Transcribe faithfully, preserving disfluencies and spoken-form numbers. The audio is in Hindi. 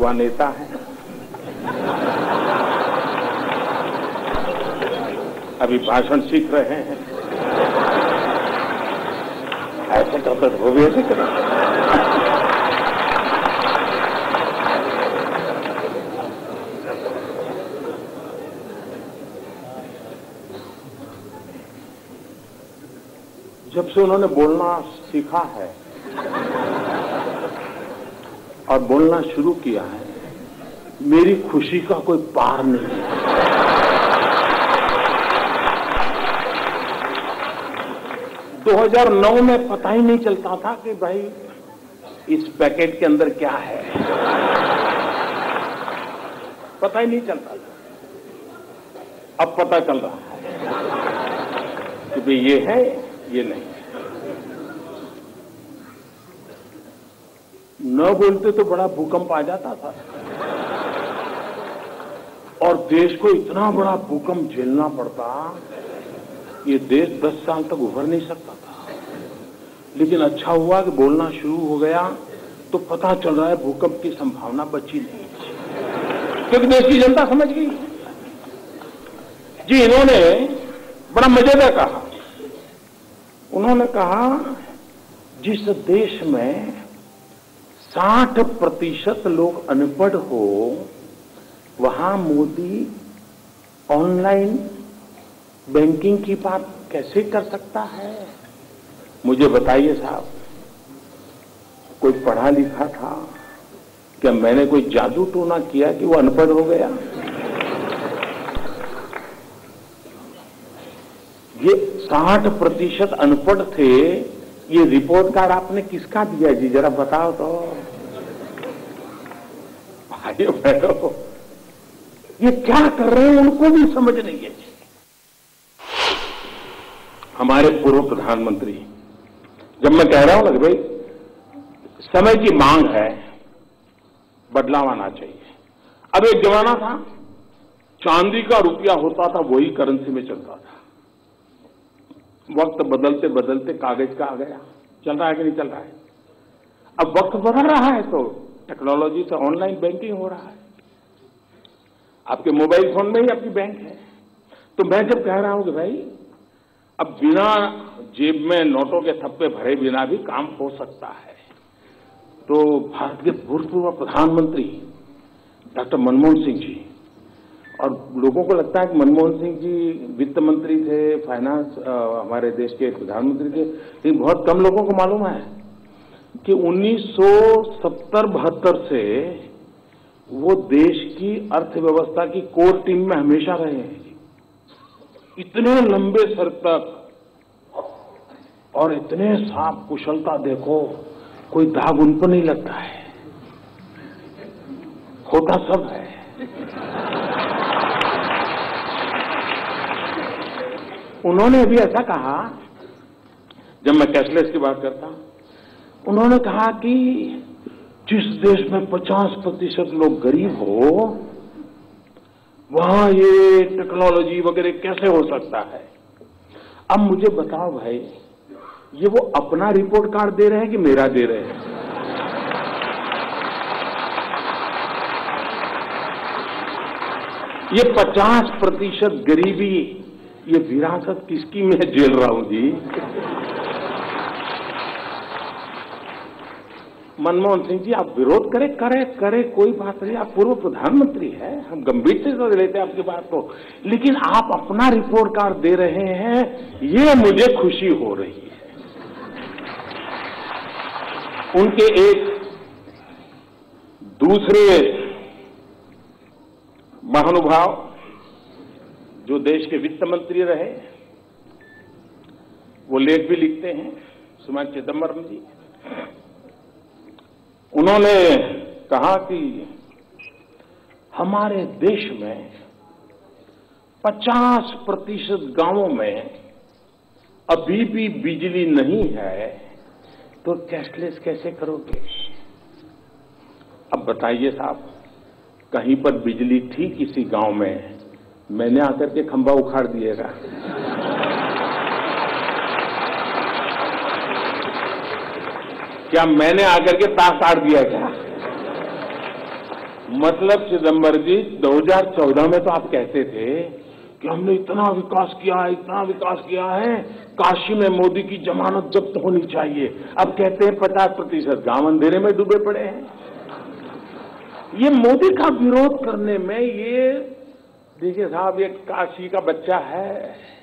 युवा नेता हैं, अभी भाषण सीख रहे हैं, ऐसे करते वो भी ऐसे करें। जब से उन्होंने बोलना सीखा है और बोलना शुरू किया है, मेरी खुशी का कोई पार नहीं है। दो हज़ार नौ में पता ही नहीं चलता था कि भाई इस पैकेट के अंदर क्या है, पता ही नहीं चलता था। अब पता चल रहा है कि भाई ये है, ये नहीं है। न बोलते तो बड़ा भूकंप आ जाता था और देश को इतना बड़ा भूकंप झेलना पड़ता, ये देश दस साल तक उभर नहीं सकता था। लेकिन अच्छा हुआ कि बोलना शुरू हो गया तो पता चल रहा है भूकंप की संभावना बची नहीं, क्योंकि देश की जनता समझ गई। जी, इन्होंने बड़ा मजेदार कहा। उन्होंने कहा जिस देश में साठ प्रतिशत लोग अनपढ़ हो, वहां मोदी ऑनलाइन बैंकिंग की बात कैसे कर सकता है? मुझे बताइए साहब, कोई पढ़ा लिखा था क्या? मैंने कोई जादू टोना किया कि वो अनपढ़ हो गया? ये साठ प्रतिशत अनपढ़ थे, ये रिपोर्ट कार्ड आपने किसका दिया जी, जरा बताओ तो। भाइयों बहनों, ये क्या कर रहे हैं उनको भी समझ नहीं है। हमारे पूर्व प्रधानमंत्री, जब मैं कह रहा हूं ना कि भाई समय की मांग है, बदलाव आना चाहिए। अब एक जमाना था चांदी का रुपया होता था, वही करेंसी में चलता था। वक्त बदलते बदलते कागज का आ गया। चल रहा है कि नहीं चल रहा है? अब वक्त बदल रहा है तो टेक्नोलॉजी से ऑनलाइन बैंकिंग हो रहा है। आपके मोबाइल फोन में ही आपकी बैंक है। तो मैं जब कह रहा हूं कि भाई अब बिना जेब में नोटों के थप्पे भरे बिना भी काम हो सकता है, तो भारत के भूतपूर्व प्रधानमंत्री डॉक्टर मनमोहन सिंह जी, और लोगों को लगता है कि मनमोहन सिंह जी वित्त मंत्री थे, फाइनेंस हमारे देश के प्रधानमंत्री थे, लेकिन बहुत कम लोगों को मालूम है कि उन्नीस सौ सत्तर बहत्तर से वो देश की अर्थव्यवस्था की कोर टीम में हमेशा रहे हैं। इतने लंबे सर तक और इतने साफ कुशलता, देखो कोई दाग उन पर नहीं लगता है, होता सब है। उन्होंने अभी ऐसा कहा, जब मैं कैशलेस की बात करता, उन्होंने कहा कि जिस देश में पचास प्रतिशत लोग गरीब हो, वहां ये टेक्नोलॉजी वगैरह कैसे हो सकता है? अब मुझे बताओ भाई, ये वो अपना रिपोर्ट कार्ड दे रहे हैं कि मेरा दे रहे हैं? ये पचास प्रतिशत गरीबी, ये विरासत किसकी मैं झेल रहा हूं जी? मनमोहन सिंह जी, आप विरोध करें करे करे कोई बात नहीं, आप पूर्व प्रधानमंत्री हैं, हम गंभीर से लेते हैं आपकी बात को, लेकिन आप अपना रिपोर्ट कार्ड दे रहे हैं, ये मुझे खुशी हो रही है। उनके एक दूसरे महानुभाव जो देश के वित्त मंत्री रहे, वो लेख भी लिखते हैं, सुमन चिदम्बरम जी, उन्होंने कहा कि हमारे देश में पचास प्रतिशत गांवों में अभी भी बिजली नहीं है, तो कैशलेस कैसे करोगे? अब बताइए साहब, कहीं पर बिजली थी किसी गांव में, मैंने आकर के खंभा उखाड़ दिएगा। क्या मैंने आकर के तार काट दिया क्या? मतलब चिदंबरम जी दो हज़ार चौदह में तो आप कहते थे कि हमने इतना विकास किया है, इतना विकास किया है, काशी में मोदी की जमानत जब्त होनी चाहिए। अब कहते हैं पचास प्रतिशत गांव अंधेरे में डूबे पड़े हैं। ये मोदी का विरोध करने में, ये देखिए साहब, ये काशी का बच्चा है,